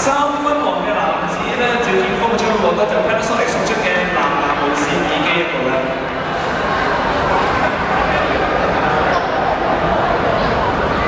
3分王嘅男子咧，趙建峰將會獲得就 Panasonic 送出